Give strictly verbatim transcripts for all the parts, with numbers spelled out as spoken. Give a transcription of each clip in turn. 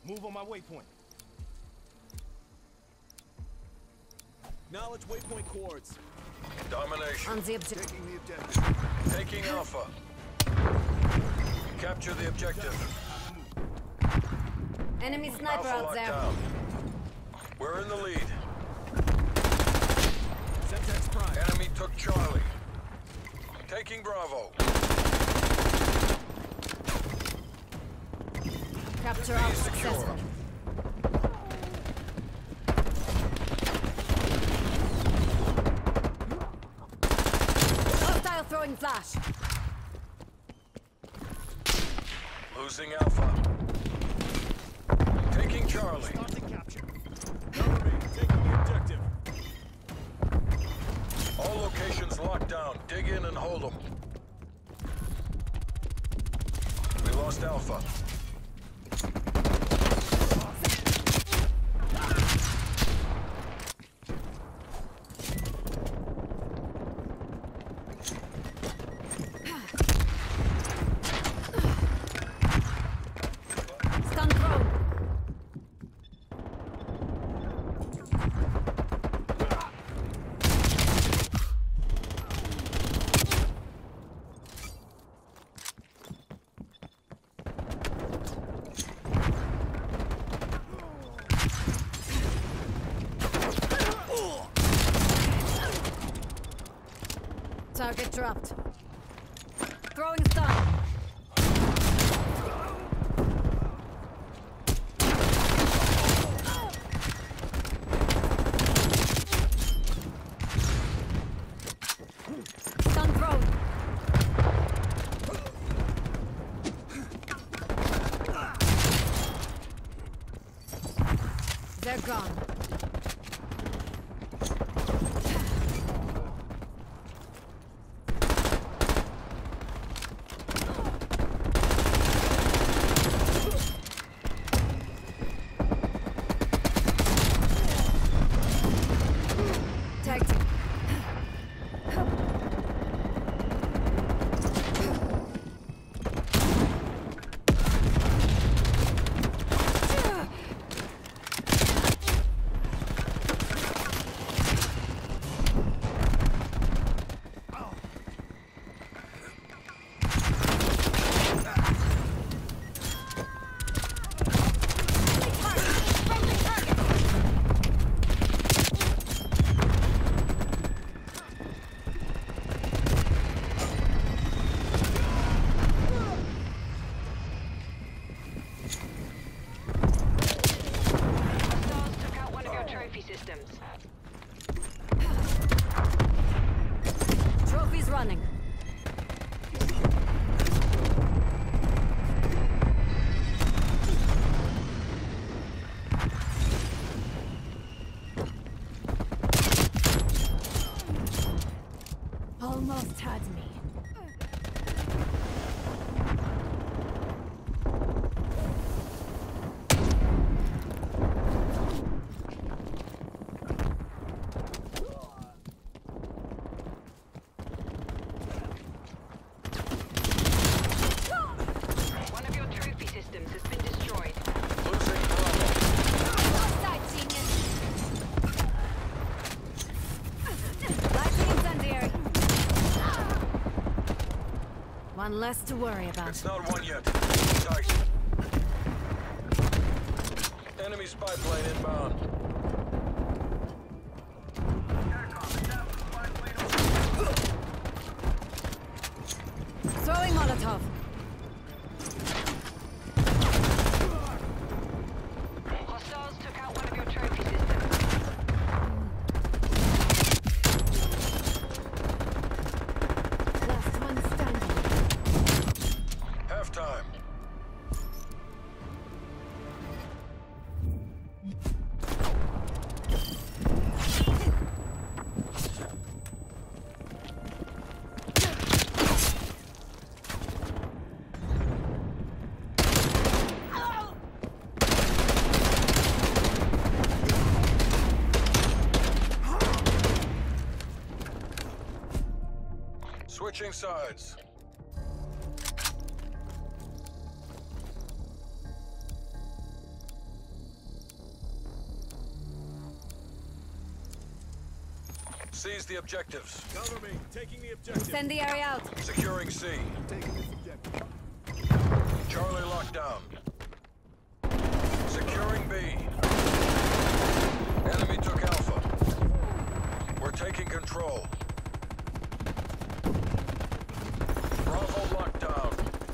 Move on my waypoint. Knowledge waypoint coords. Domination. On the objective. Taking the objective. Taking Alpha. Capture the objective. Enemy sniper Alpha out locked there. down. We're in the lead. Semtex Prime. Enemy took Charlie. Taking Bravo. Capture Be out secure. successful. Hostile throwing flash. Losing Alpha. Taking Charlie. Starting capture. Cover me. Taking the objective. All locations locked down. Dig in and hold them. We lost Alpha. Stun thrown. Target dropped. Throwing stun. Stun thrown. They're gone. Tag team. Hostiles took out one of your trophy systems. Trophies running. Almost had me. One of your trophy systems has been destroyed. Losing Bravo. Side genius. Lighting incendiary. One less to worry about. It's not one yet. Tight. Enemy spy plane inbound. Throwing Molotov. Hostiles took out one of your trophy systems. Last one standing. Halftime. Switching sides. Seize the objectives. Cover me. Taking the objective. Incendiary out. Securing C. Taking this objective. Charlie locked down. Securing B. Enemy took Alpha. We're taking control. Bravo locked down.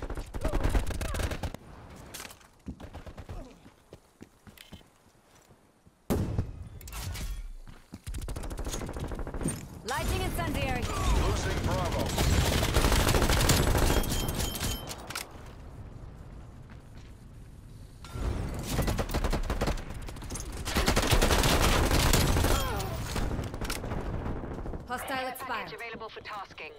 Lighting incendiary. Losing Bravo. Hostile Care expired. package available for tasking.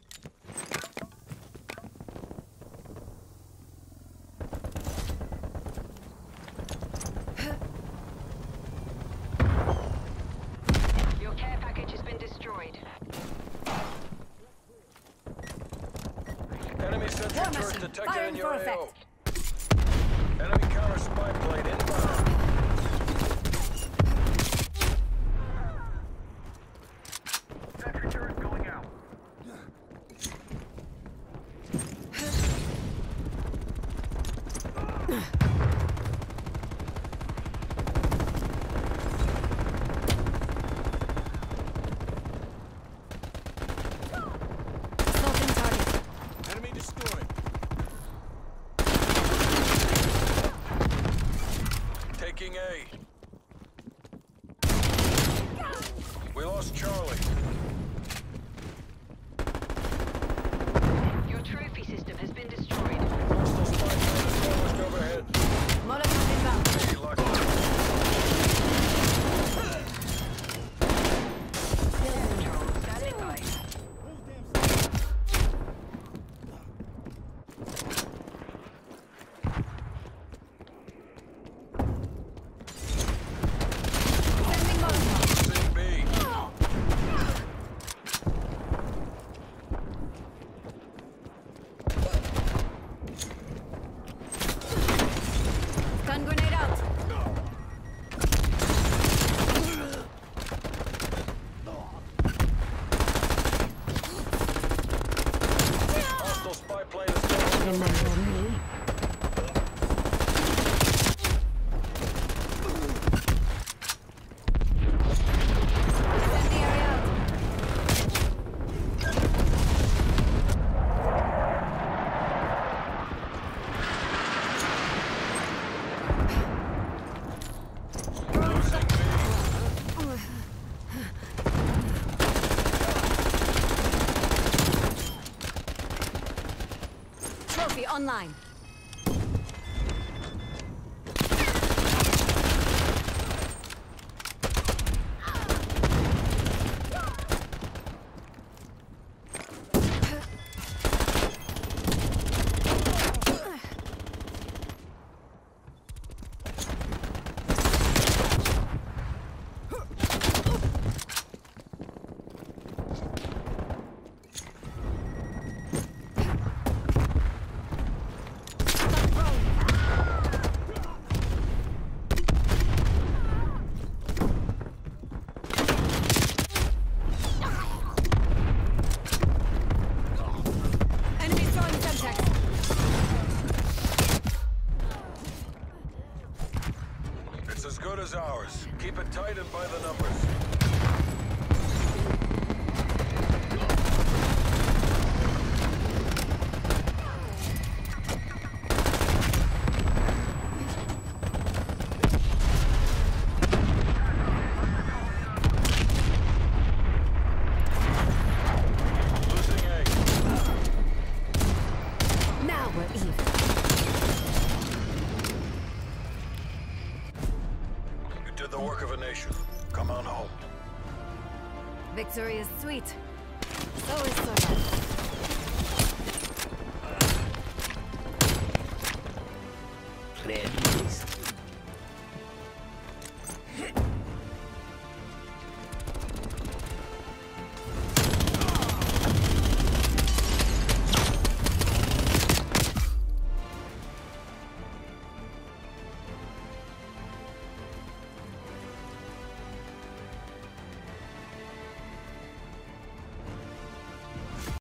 Your care package has been destroyed. Enemy sentry War turret machine. detected Firing in your for A O. effect. Enemy counter spy plane inbound. Sentry turret going out. Assaulting target. Enemy destroyed. Taking A. We lost Charlie. Your trophy system has been destroyed. Hostile spy plane established overhead. Molotov inbound. Enemy locked down. Control, standing by. Sending Molotov. Losing B. Stun grenade out. Hostile spy plane established overhead. Incendiary out. Losing B. Trophy online. Enemy throwing Semtex. It's as good as ours. Keep it tight and by the numbers. Losing A. Now we're even. You did the work of a nation. Come on home. Victory is sweet. So is survival.